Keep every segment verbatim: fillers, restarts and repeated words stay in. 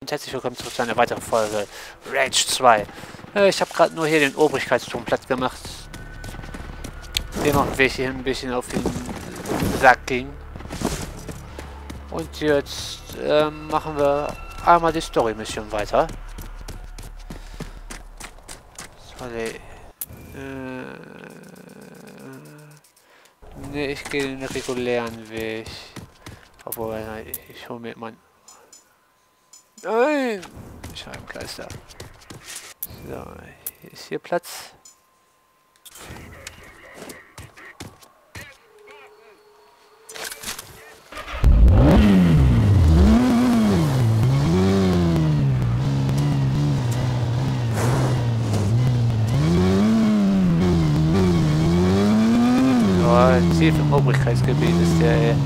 Und herzlich willkommen zurück zu einer weiteren Folge Rage zwei. Äh, ich habe gerade nur hier den Obrigkeitsturm platt gemacht. Dem auch welche ein bisschen auf den Sack ging. Und jetzt äh, machen wir einmal die Story-Mission weiter. Sorry. Äh, ne, ich gehe den regulären Weg. Obwohl, ich hole mir mein... Nein! Scheibenkleister. So, hier ist hier Platz. Oh, tief im Obrigkeitsgebiet ist der hier.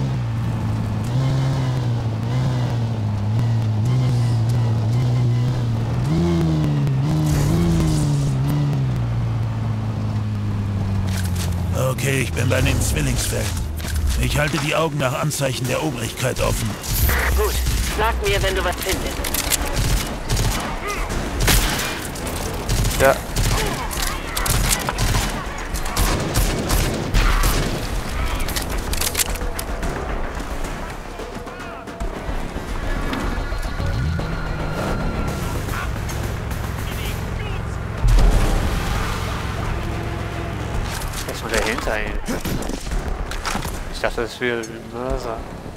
Okay, ich bin bei den Zwillingsfällen. Ich halte die Augen nach Anzeichen der Obrigkeit offen. Gut, sag mir, wenn du was findest. Ja. Dahinter hin. Ich dachte, das wäre ein Mörser.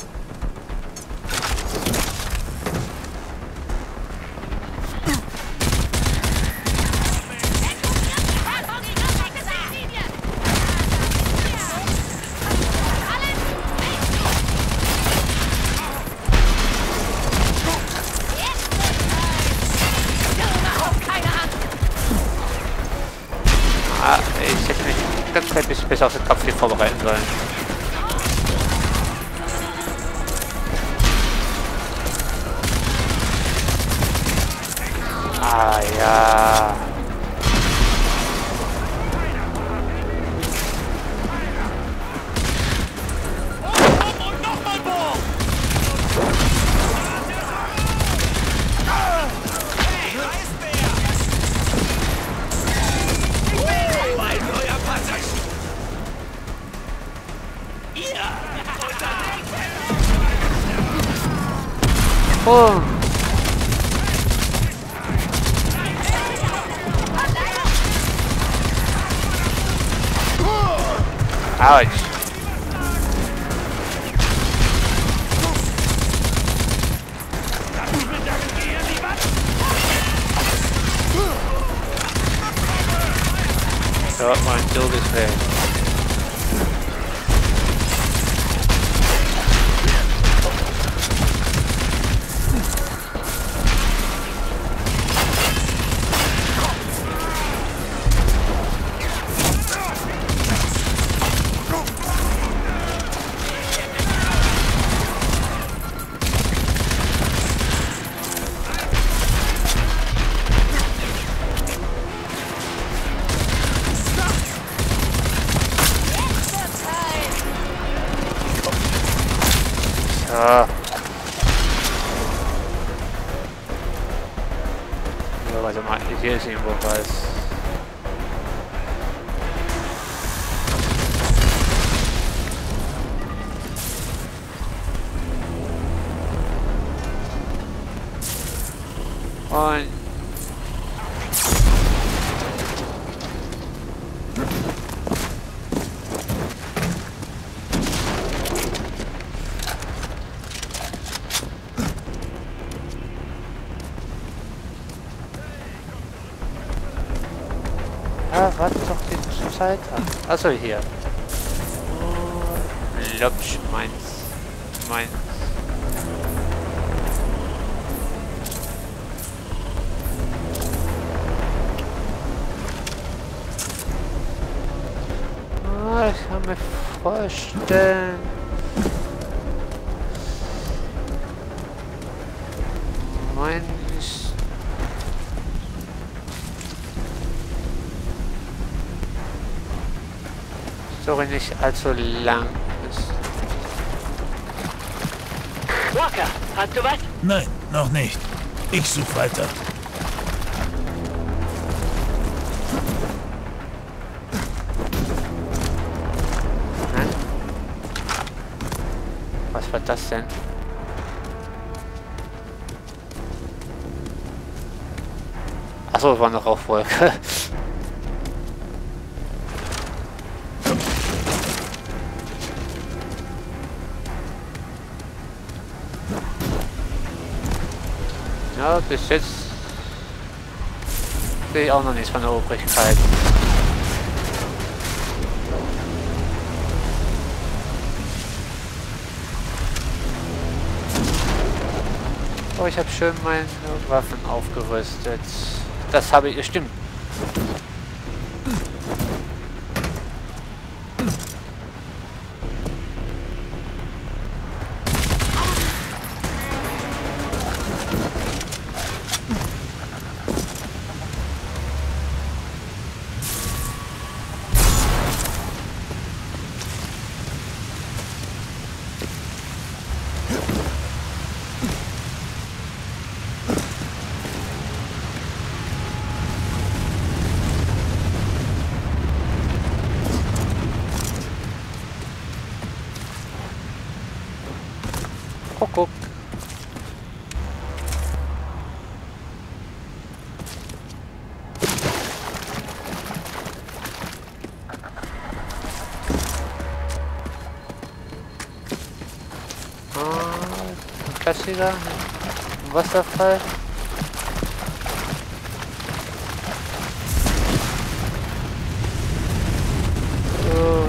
Ah, ich hätte mich ganz klein bisschen besser auf den Kampf hier vorbereiten sollen. Ah ja. Oh. Ouch. So, mein Dude ist weg. Ah. Ja, warte mal, hier ist irgendwo was. Und ah, warte doch die Zeit an. Achso, hier. Lopsch, meins. Meins. Ah, ich kann mir vorstellen. Mein Story nicht allzu lang ist. Walker, hast du was? Nein, noch nicht. Ich suche weiter. Nein. Was war das denn? Achso, war eine Rauchwolke. Ja, bis jetzt sehe ich auch noch nichts von der Obrigkeit. Oh, ich habe schön meine Waffen aufgerüstet. Das habe ich, stimmt. Guck. Ah, ein Klassiker, ein Wasserfall. So.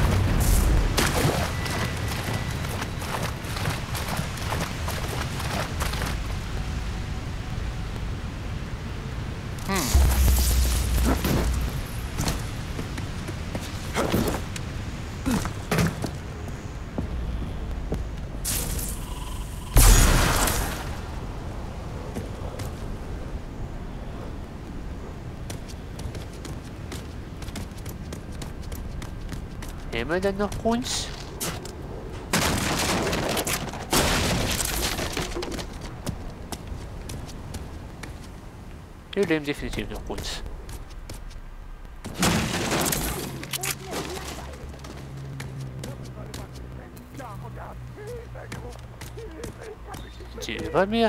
Nehmen wir denn noch uns? Wir leben definitiv noch uns. Sind sie über mir?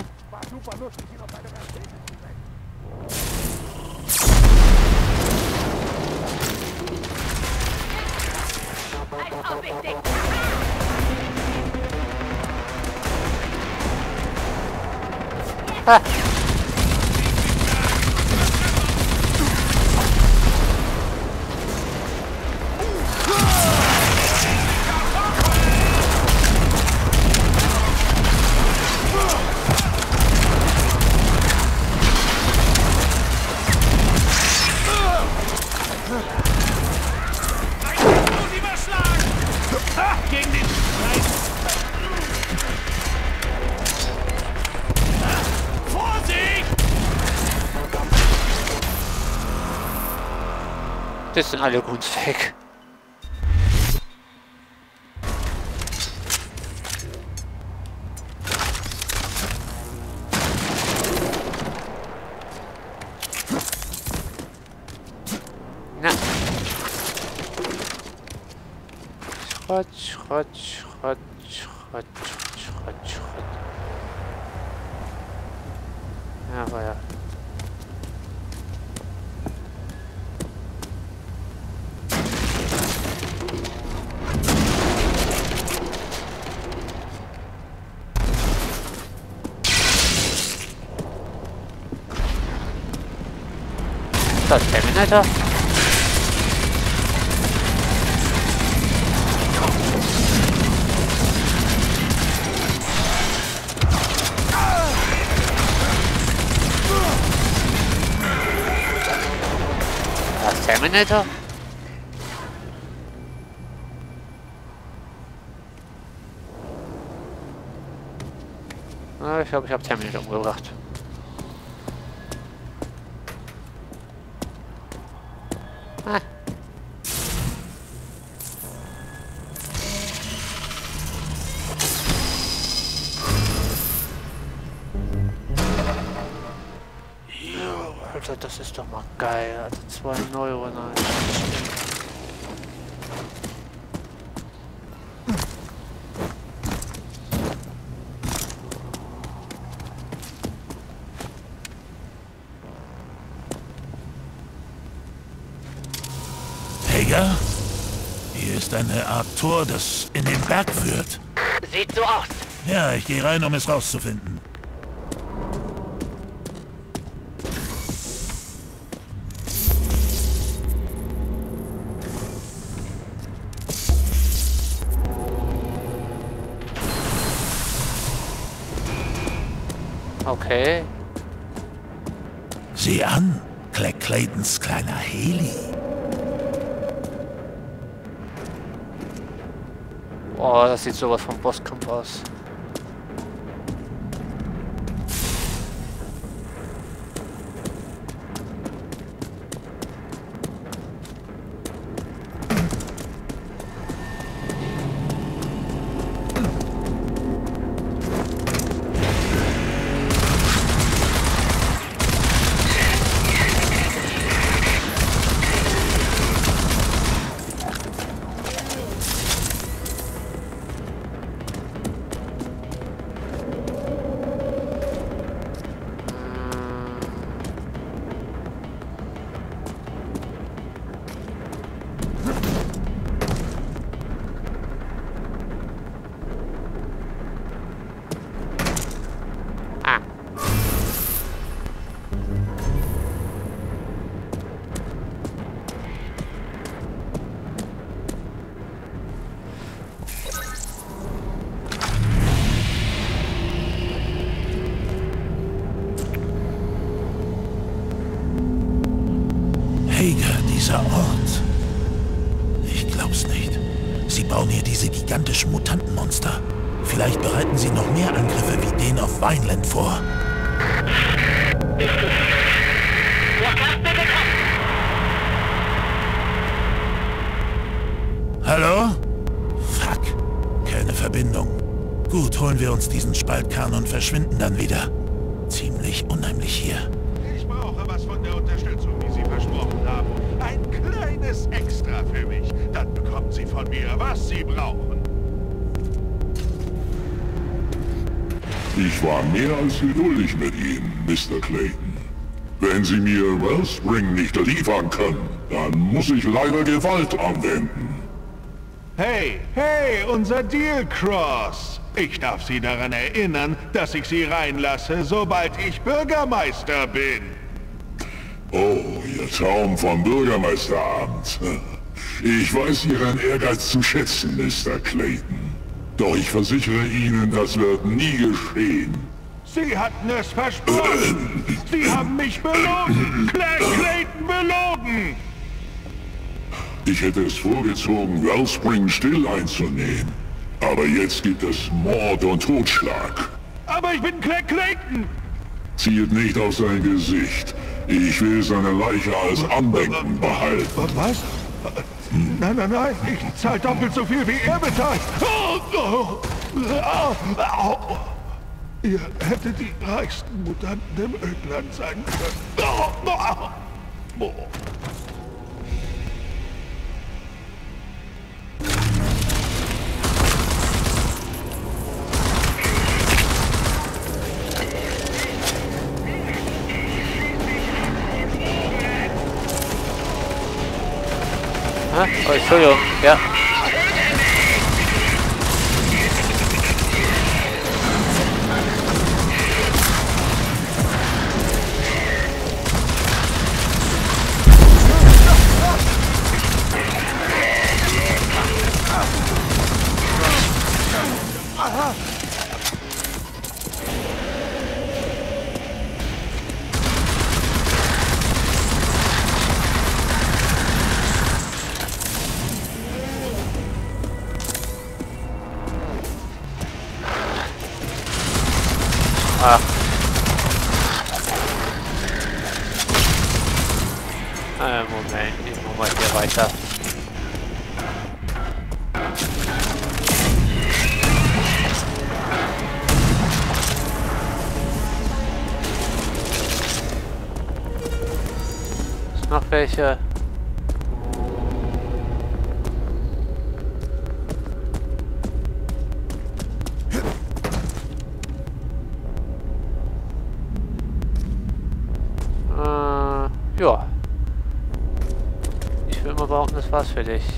Ah. Gegen den Scheiß! Vorsicht! Das sind alle gut weg. Na. Schrott, Schrott, Schrott, Schrott, Schrott, Schrott. Ja, aber ja. Das Terminator. Das Terminator. Ah, ich glaube, ich habe Terminator umgebracht. Ah. Alter, das ist doch mal geil. Also zwei Neuronal. Hager? Hier ist eine Art Tor, das in den Berg führt. Sieht so aus. Ja, ich gehe rein, um es rauszufinden. Okay. Sieh an, Clay Claytons kleiner Heli. Oh, das sieht sowas vom Bosskampf aus. Hager, dieser Ort. Ich glaub's nicht. Sie bauen hier diese gigantischen Mutantenmonster. Vielleicht bereiten sie noch mehr Angriffe wie den auf Vineland vor. Hallo? Fuck. Keine Verbindung. Gut, holen wir uns diesen Spaltkern und verschwinden dann wieder. Ziemlich unheimlich hier. Ich brauche was von der Unterstützung, die Sie versprochen haben. Ein kleines Extra für mich. Dann bekommen Sie von mir, was Sie brauchen. Ich war mehr als geduldig mit Ihnen, Mister Clayton. Wenn Sie mir Wellspring nicht liefern können, dann muss ich leider Gewalt anwenden. Hey, hey, unser Deal, Cross. Ich darf Sie daran erinnern, dass ich Sie reinlasse, sobald ich Bürgermeister bin. Oh, Ihr Traum vom Bürgermeisteramt. Ich weiß Ihren Ehrgeiz zu schätzen, Mister Clayton. Doch ich versichere Ihnen, das wird nie geschehen. Sie hatten es versprochen. Sie haben mich belogen. Clay Clayton belogen. Ich hätte es vorgezogen, Wellspring still einzunehmen. Aber jetzt gibt es Mord und Totschlag. Aber ich bin Clay Clayton. Zieht nicht auf sein Gesicht. Ich will seine Leiche als Andenken behalten. Was? Nein, nein, nein. Ich zahle doppelt so viel, wie er bezahlt. Ihr hättet die reichsten Mutanten im Ödland sein können. Oh, Entschuldigung, ja. Ah. Äh, Moment, ich muss mal hier weiter. Noch welche? Äh, ja. Ich will mal behaupten, das war's für dich.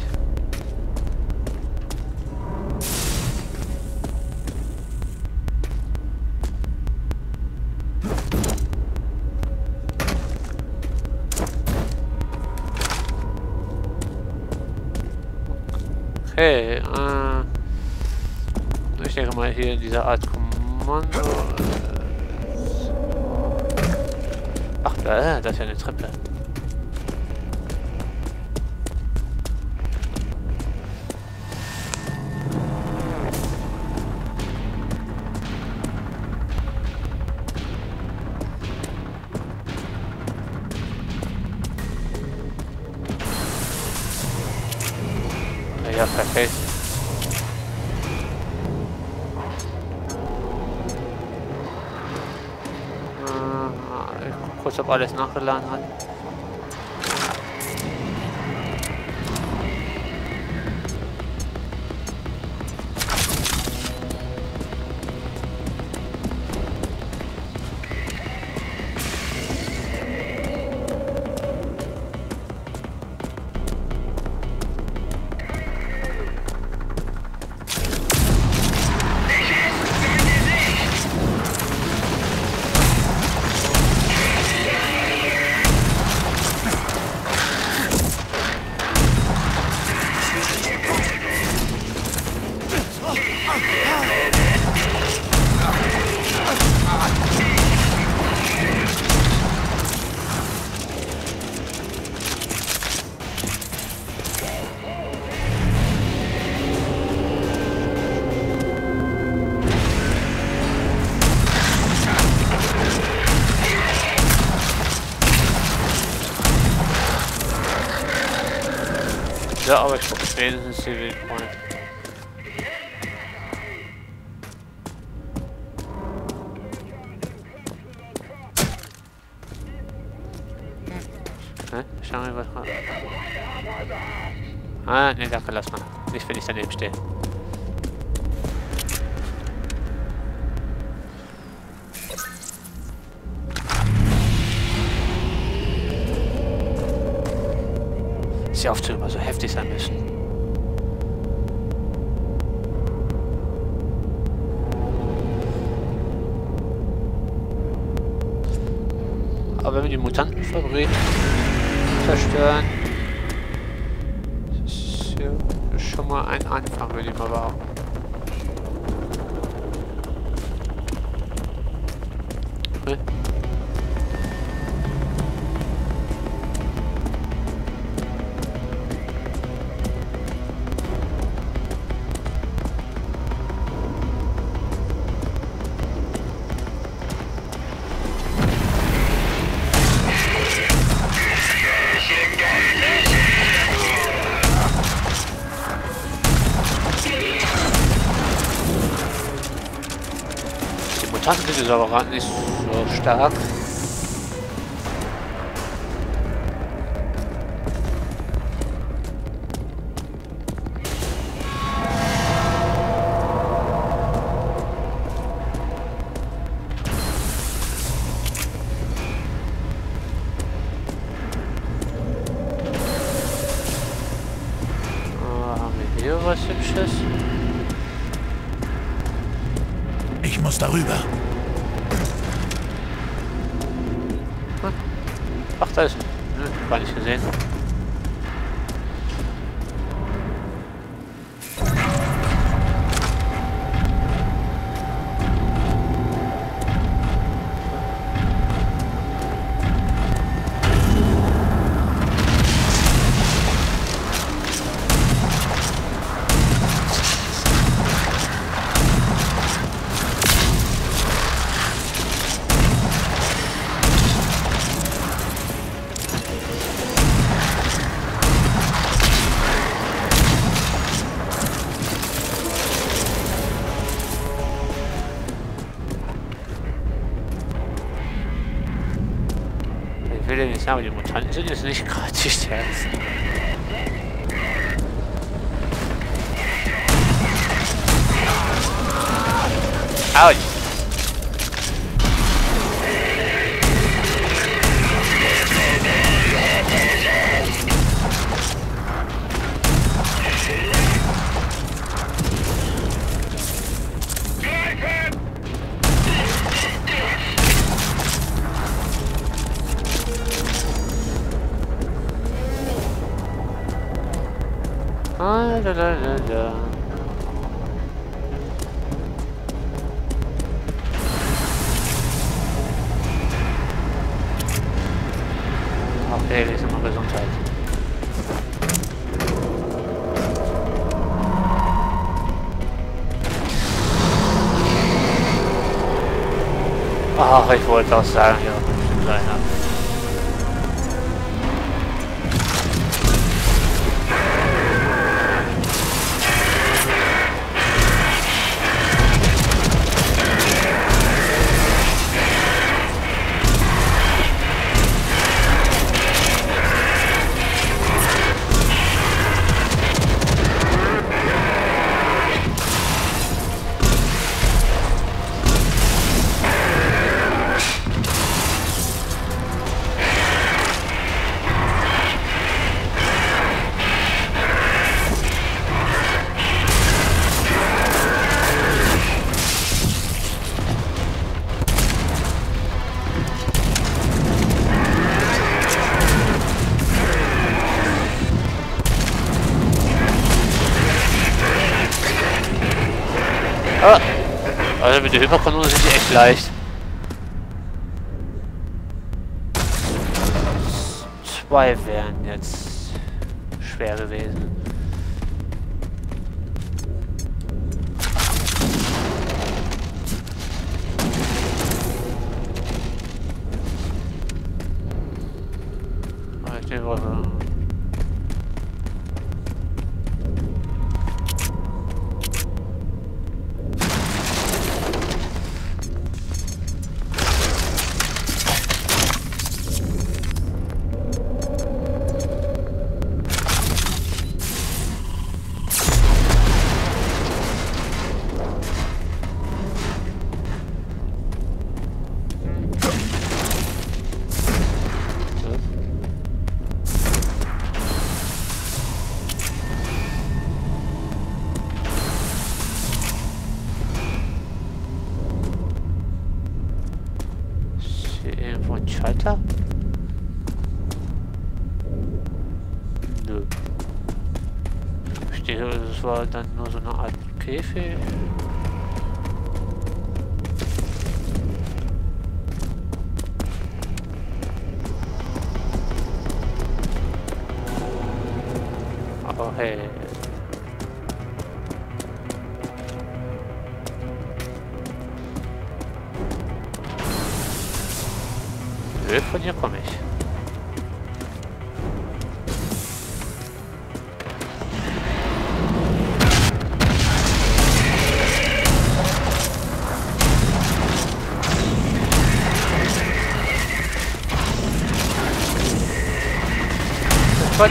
Okay, äh, ich denke mal hier in dieser Art Kommando. Äh, ach, äh, das ist ja eine Treppe. Ja, perfekt. Äh, ich guck kurz, ob alles nachgeladen hat. Ja, aber ich gucke wenigstens die Wildpoint. Hm? Schauen wir mal. Ah, ne, danke, lass mal. Nicht, wenn ich daneben stehe. Die Aufzüge immer so heftig sein müssen. Aber wenn wir die Mutantenfabrik zerstören, das ist ja schon mal ein Anfang, würde ich mal behaupten. Okay. Die sind aber gerade nicht so stark. Oh, haben wir hier was Hübsches? Ich muss darüber. Ach, da ist ein. Ne, gar nicht gesehen. will ja nicht sagen, die Mutanten sind jetzt nicht gerade die stärksten. Autsch! Ah, da, da, da, da. Auch Hegel ist immer Gesundheit. Ach, ich wollte auch sagen, ja, bestimmt einer. Ah, also mit der Hyperkanone sind die echt leicht. Zwei wären jetzt schwer gewesen. Den wollen wir. Irgendwo ein Schalter? Nö. Steht, das war dann nur so eine Art Käfig. Aber hey. Von hier komme ich. Gott.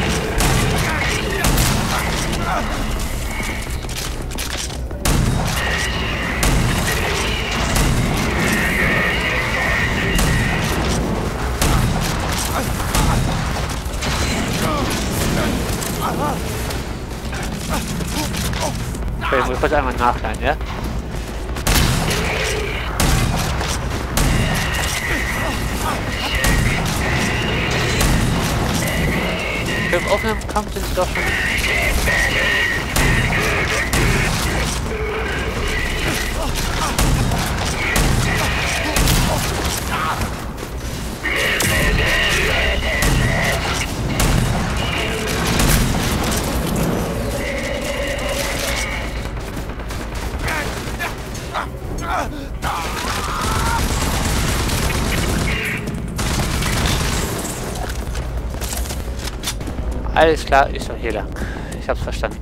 Okay, ich muss kurz einmal nachladen, ja? Im offenen Kampf sind sie doch schon. Alles klar, ist doch hier lang. Ich hab's verstanden.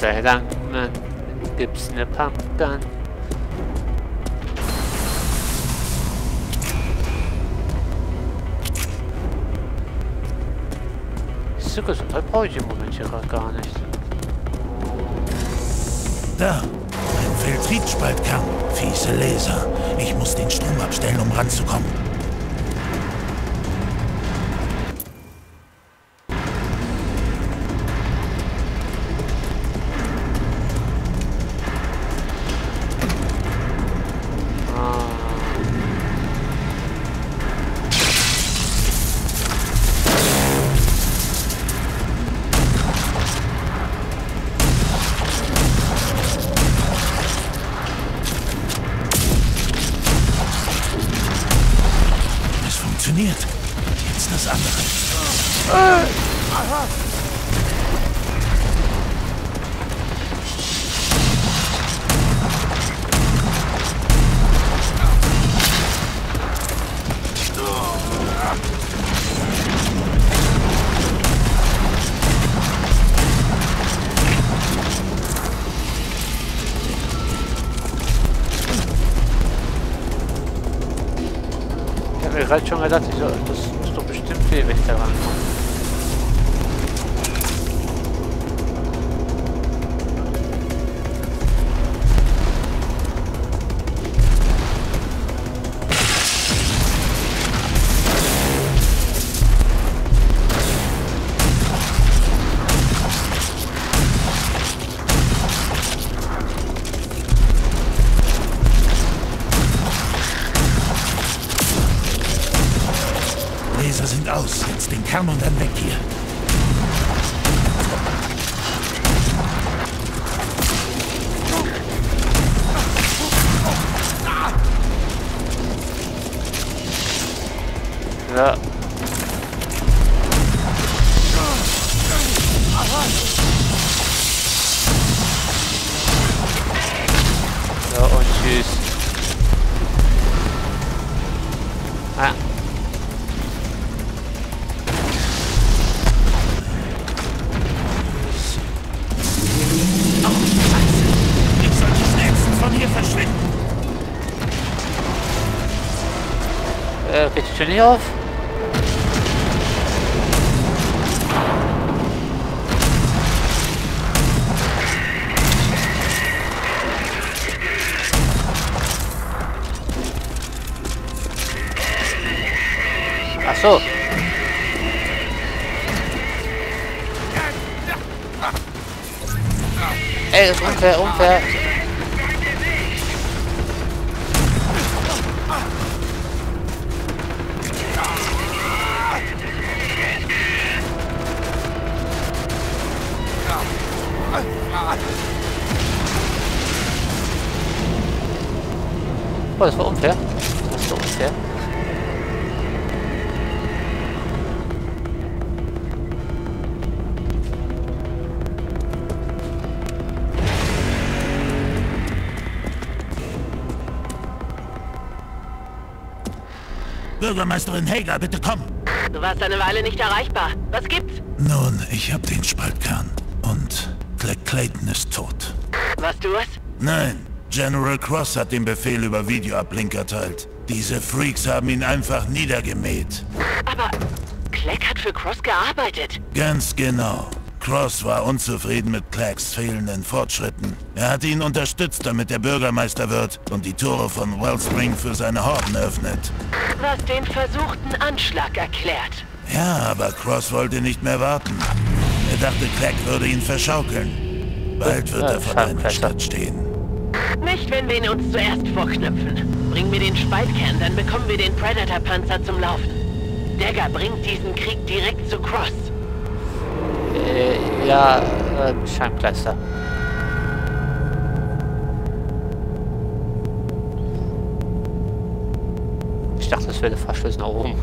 sei Dank, man, gibt's ne Pumpgun. So Gesundheit brauche ich im Moment hier gerade gar nicht. Da, ein Feltritspaltkern. Fiese Laser. Ich muss den Strom abstellen, um ranzukommen. Funktioniert. Jetzt das andere. Äh. Ich habe gerade schon gedacht, ich so, das ist doch bestimmt viel, wenn ich da rankomme. Laser sind aus. Jetzt den Kern und dann weg hier. Ja. So, und tschüss. Ah. Äh, richtig schön hier auf. Ach so. Ey, das ist unfair, unfair. Oh, das war unfair. Das war unfair. Bürgermeisterin Hager, bitte komm! Du warst eine Weile nicht erreichbar. Was gibt's? Nun, ich hab den Spaltkern. Und Clay Clayton ist tot. Warst du es? Nein, General Cross hat den Befehl über Videoablink erteilt. Diese Freaks haben ihn einfach niedergemäht. Aber Clegg hat für Cross gearbeitet. Ganz genau. Cross war unzufrieden mit Cleggs fehlenden Fortschritten. Er hat ihn unterstützt, damit er Bürgermeister wird und die Tore von Wellspring für seine Horden öffnet. Was den versuchten Anschlag erklärt. Ja, aber Cross wollte nicht mehr warten. Er dachte, Clegg würde ihn verschaukeln. Bald wird er vor deiner Stadt stehen. Nicht, wenn wir ihn uns zuerst vorknöpfen. Bring mir den Spaltkern, dann bekommen wir den Predator-Panzer zum Laufen. Dagger bringt diesen Krieg direkt zu Cross. Äh, ja, äh, Scheinkleister. Ich dachte, das wäre der Fahrschluss nach oben.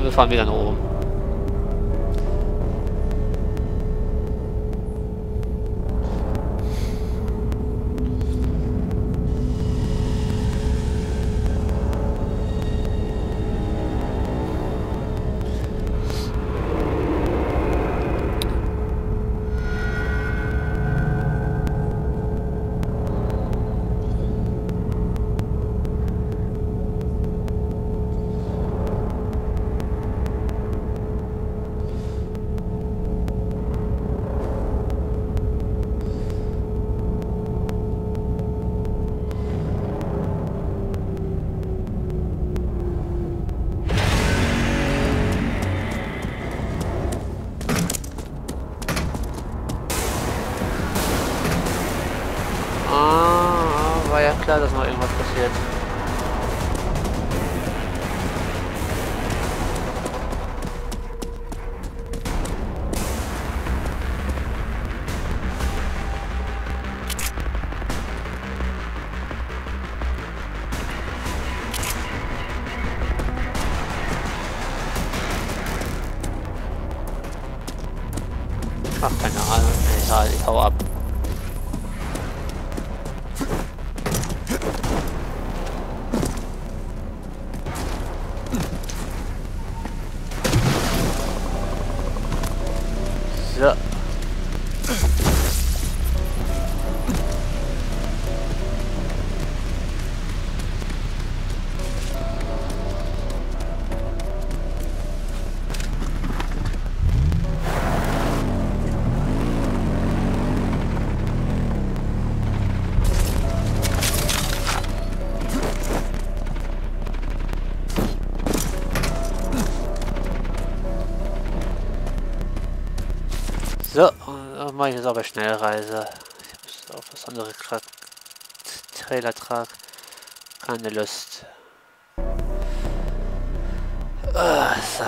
wir fahren wieder nach oben. War ja klar, dass noch irgendwas passiert. Ach, keine Ahnung. Egal, ich hau ab. So. So, dann mache ich jetzt aber Schnellreise. Ich habe auf das andere Tra Trailer trag. Keine Lust. Ah, so.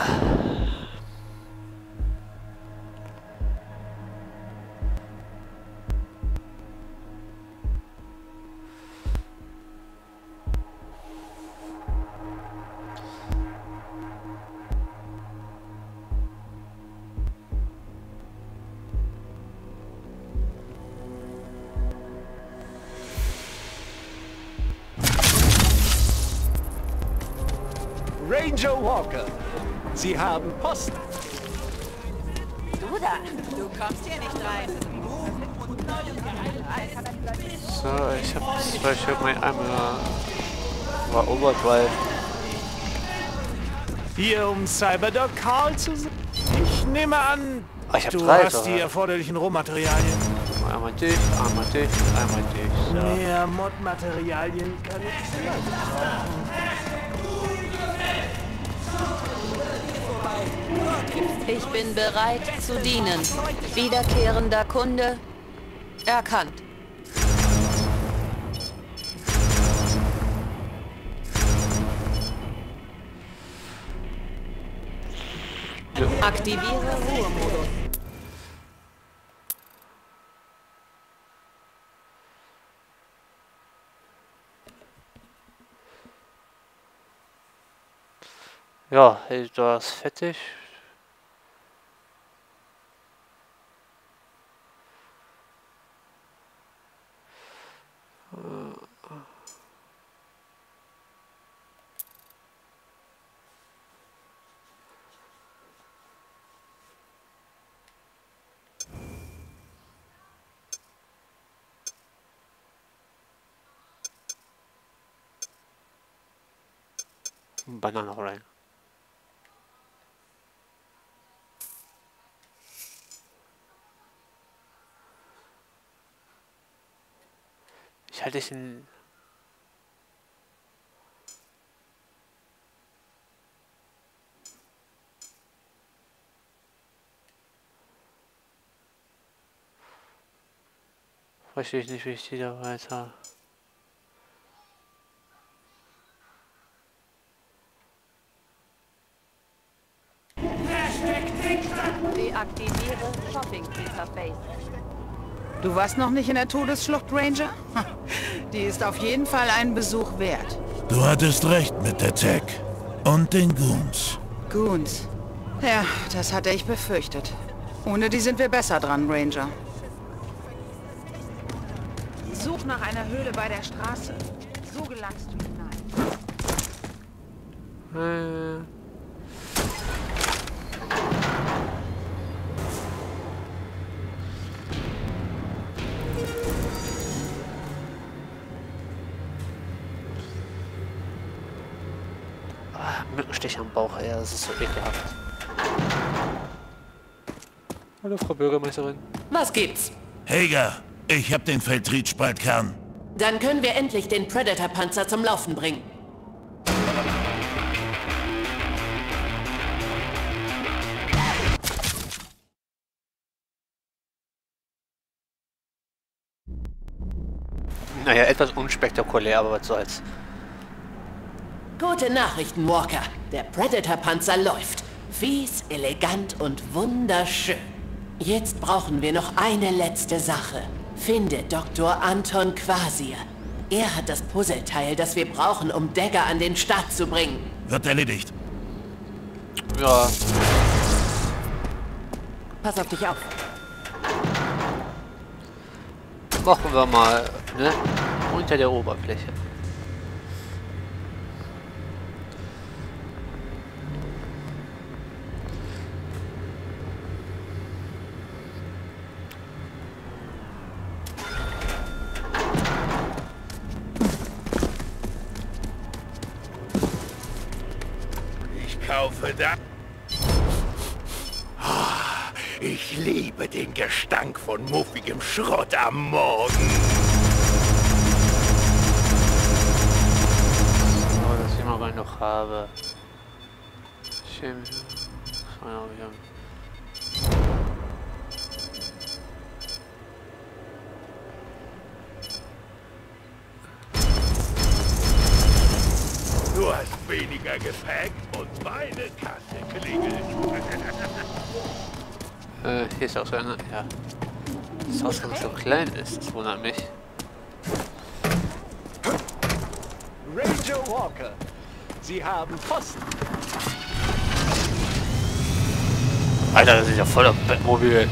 Ranger Walker, Sie haben Post. Du da, du kommst hier nicht rein. So, ich habe zwei Stück, mein einmal war Overdrive. Hier um Cyberdoc Carl zu sein. Ich nehme an, Ah, ich hab du drei hast sogar. die erforderlichen Rohmaterialien. Einmal durch, einmal durch, einmal durch. So. Mehr Mod-Materialien kann ich vielleicht brauchen. Ich bin bereit zu dienen. Wiederkehrender Kunde erkannt. Aktiviere Ruhemodus. Ja, du ist fertig. Banana rein. Ich halte den verstehe ich nicht, wie ich die da weiter. Deaktiviere Shopping Interface. Du warst noch nicht in der Todesschlucht, Ranger? Die ist auf jeden Fall einen Besuch wert. Du hattest recht mit der Tech. Und den Goons. Goons. Ja, das hatte ich befürchtet. Ohne die sind wir besser dran, Ranger. Such nach einer Höhle bei der Straße. So gelangst du hinein. Äh. Ah, Mückenstich am Bauch, ja, das ist so ekelhaft. Hallo, Frau Bürgermeisterin. Was gibt's? Hager, ich hab den Feldtriebspaltkern. Dann können wir endlich den Predator-Panzer zum Laufen bringen. Naja, etwas unspektakulär, aber was soll's. Gute Nachrichten, Walker. Der Predator-Panzer läuft. Fies, elegant und wunderschön. Jetzt brauchen wir noch eine letzte Sache. Finde Doktor Anton Quasir. Er hat das Puzzleteil, das wir brauchen, um Dagger an den Start zu bringen. Wird erledigt. Ja. Pass auf dich auf. Machen wir mal, ne? Unter der Oberfläche. Ich kaufe da. Ich liebe den Gestank von muffigem Schrott am Morgen. Oh, dass ich mal noch habe. Schön. Du hast weniger Gepäck und meine Kasse klingelt. Äh, hier ist auch so eine, ja. Das Haus so klein ist, das wundert mich. Ranger Walker, Sie haben Posten. Alter, das ist ja voll auf Bettmobil.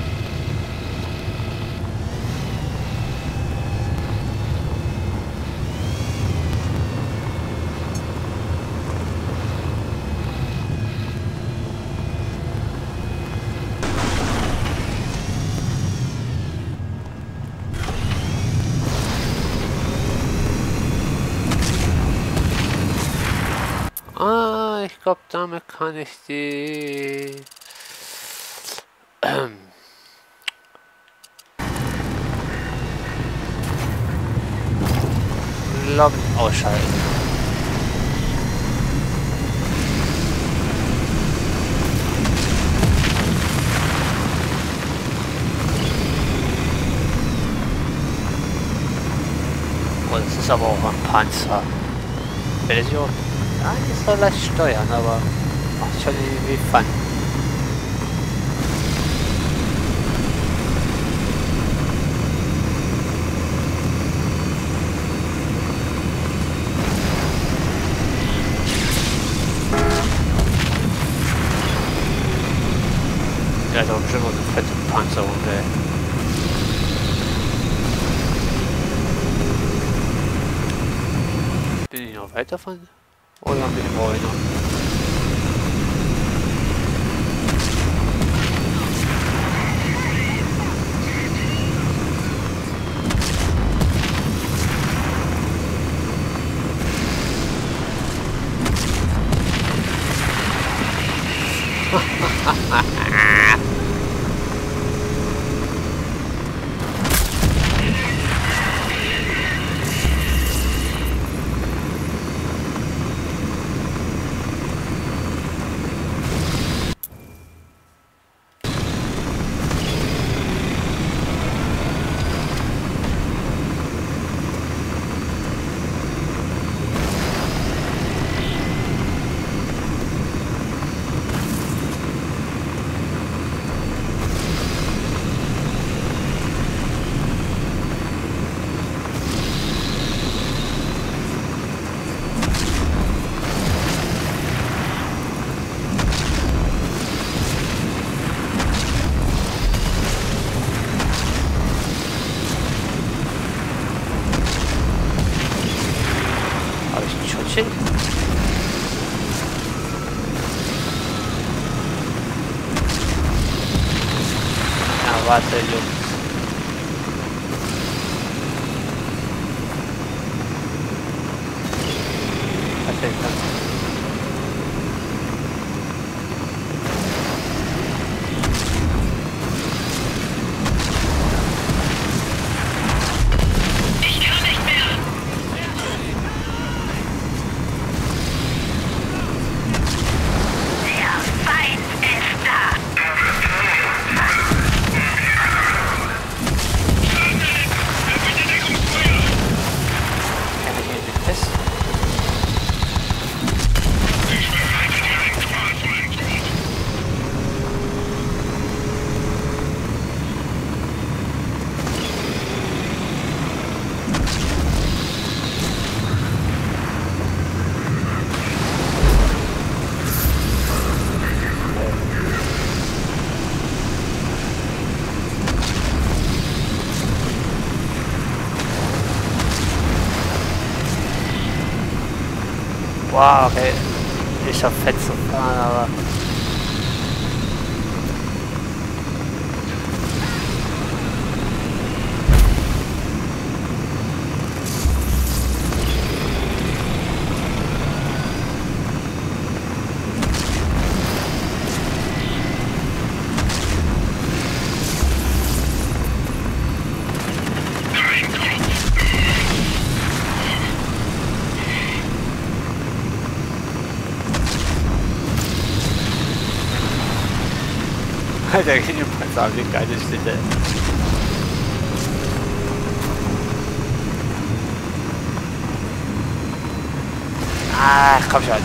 Ah, ich glaube, damit kann ich die ähm. Lampen ausschalten. Oh, das ist aber auch ein Panzer. Version. Ja, die soll leicht steuern, aber macht schon irgendwie Fun. Ja, ist aber bestimmt noch eine fette Panzerung, ey. Bin ich noch weiter von? Oder ein bisschen brauche ich noch? warte, Jungs. Perfekt. Wow, okay. Ich hab fett zu fahren, aber... Alter, jedenfalls haben wir geile Schnitte. Ach, komm schon.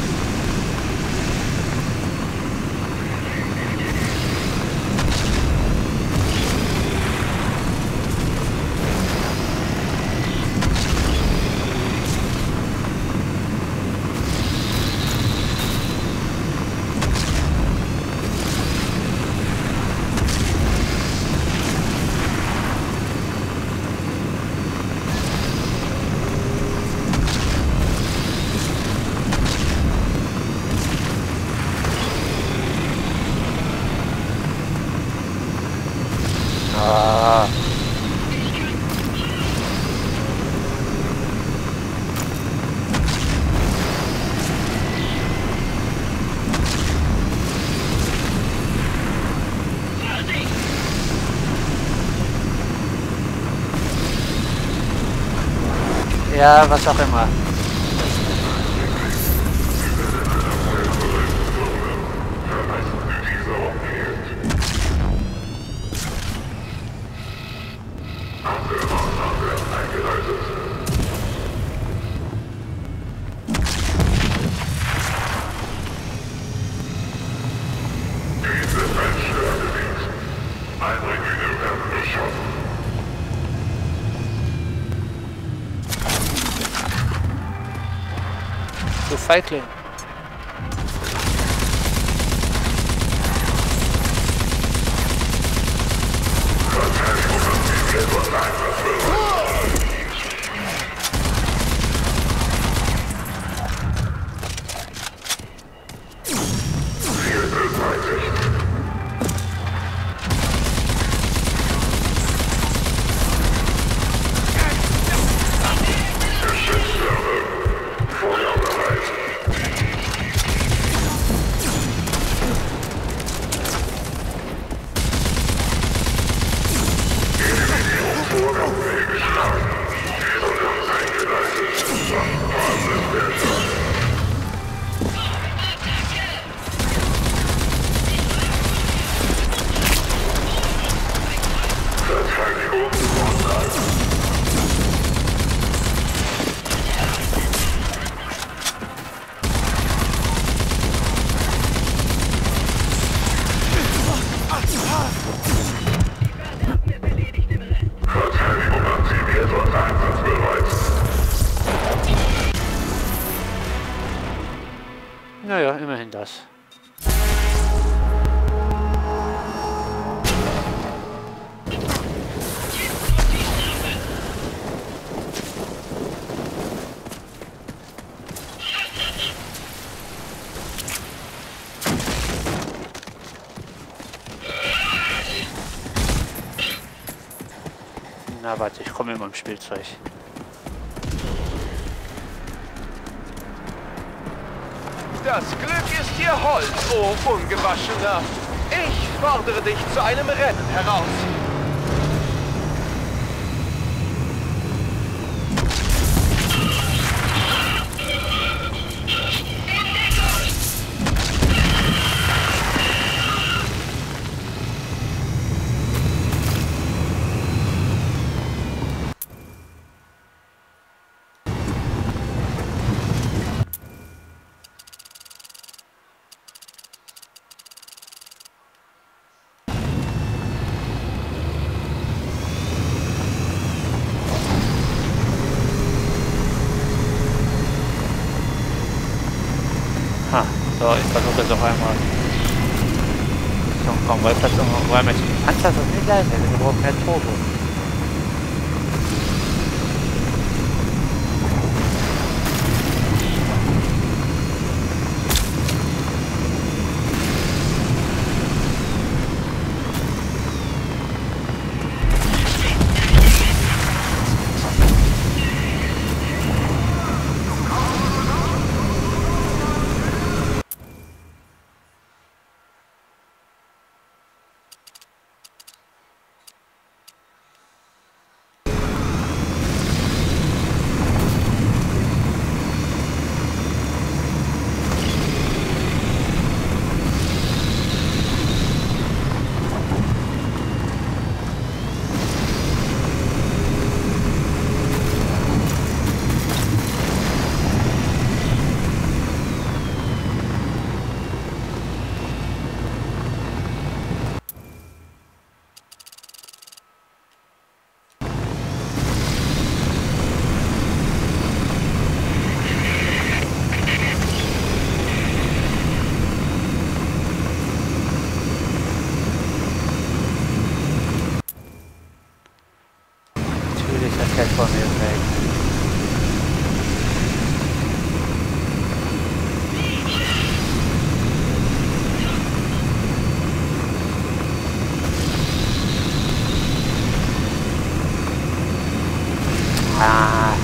Ah. Ja, was auch immer. Du Feigling. Naja, immerhin das. Na warte, ich komme immer im Spielzeug. Das Glück ist dir hold, oh Ungewaschener. Ich fordere dich zu einem Rennen heraus. So, ich versuche es noch einmal. So, komm, weil das noch einmal. Panzer ist das nicht leise, wir brauchen mehr Turbo. Geld von mir weg. Ah.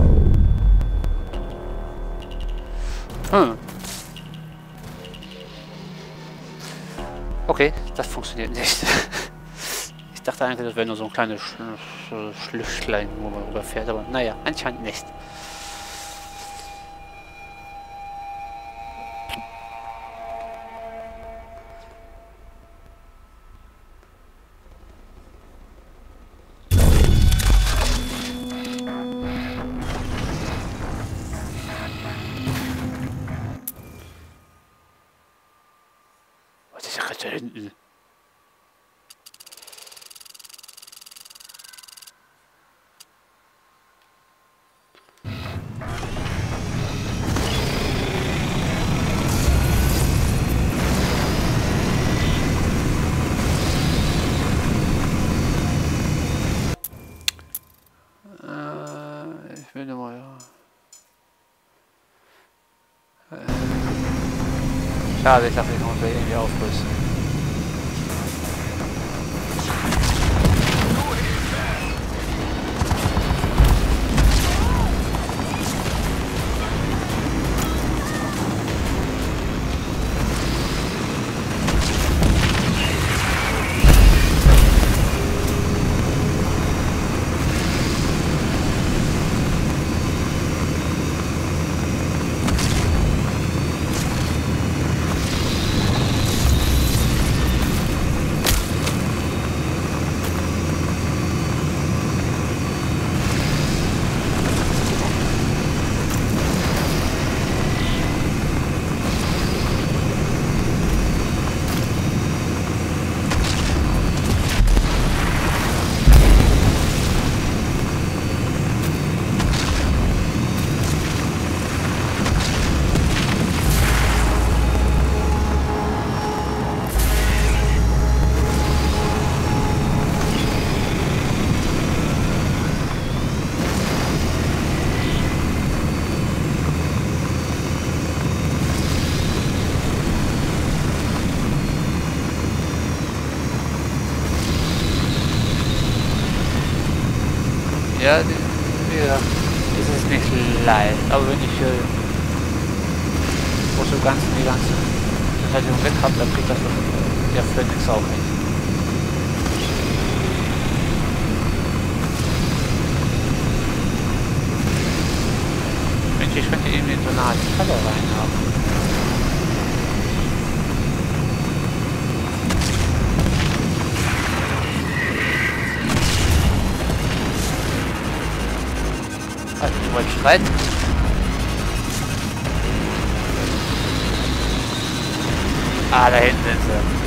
Hm. Okay, das funktioniert nicht. Ich dachte eigentlich, das wäre nur so ein kleines Sch Sch Schlüchtlein, wo man rüberfährt, aber naja, anscheinend nicht. Was ist da hinten? Ich will nochmal, ja. Äh. Schade, ich dachte, ich muss irgendwie aufrüsten. Ja, wie gesagt, es ist nicht leicht, aber wenn ich äh, groß und ganz die ganze Verteidigung weg habe, dann kriegt das äh, der Phoenix auch hin. Mensch, ich könnte eben in so eine Art Falle reinhaben. Also, wir wollen streiten. Ah, da hinten sind sie.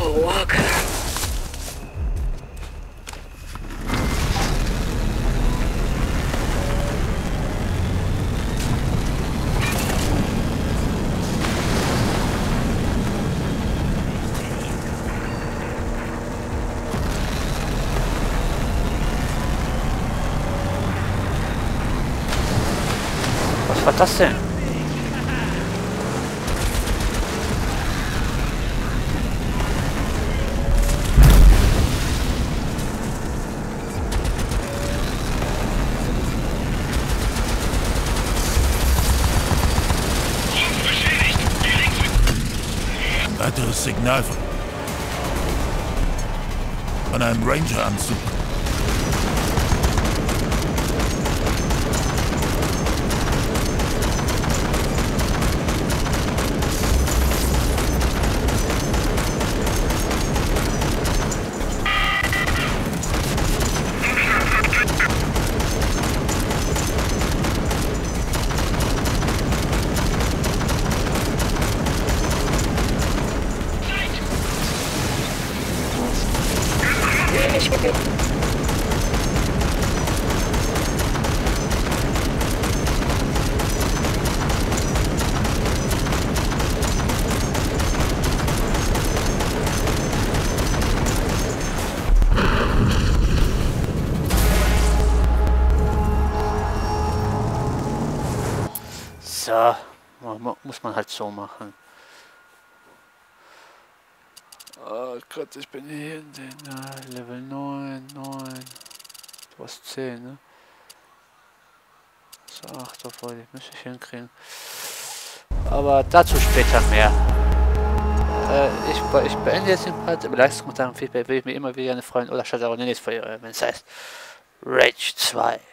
Paul Walker. Was war das denn? Weiteres Signal von, von einem Ranger-Anzug. So, muss man halt so machen. Oh Gott, ich bin hier in den uh, Level neun, neun. Du hast zehn, ne? So, acht, obwohl, die müsste ich hinkriegen. Aber dazu später mehr. Äh, ich, ich beende jetzt den Part. Über Likes, Kommentare und Feedback will ich mir immer wieder eine freuen oder schaut auch nicht verlieren, wenn es heißt Rage zwei.